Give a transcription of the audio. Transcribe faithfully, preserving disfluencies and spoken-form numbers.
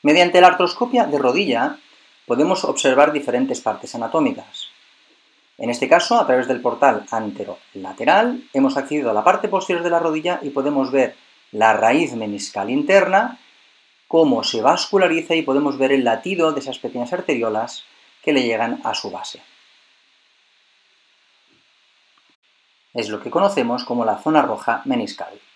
Mediante la artroscopia de rodilla podemos observar diferentes partes anatómicas. En este caso, a través del portal anterolateral, hemos accedido a la parte posterior de la rodilla y podemos ver la raíz meniscal interna, cómo se vasculariza y podemos ver el latido de esas pequeñas arteriolas que le llegan a su base. Es lo que conocemos como la zona roja meniscal.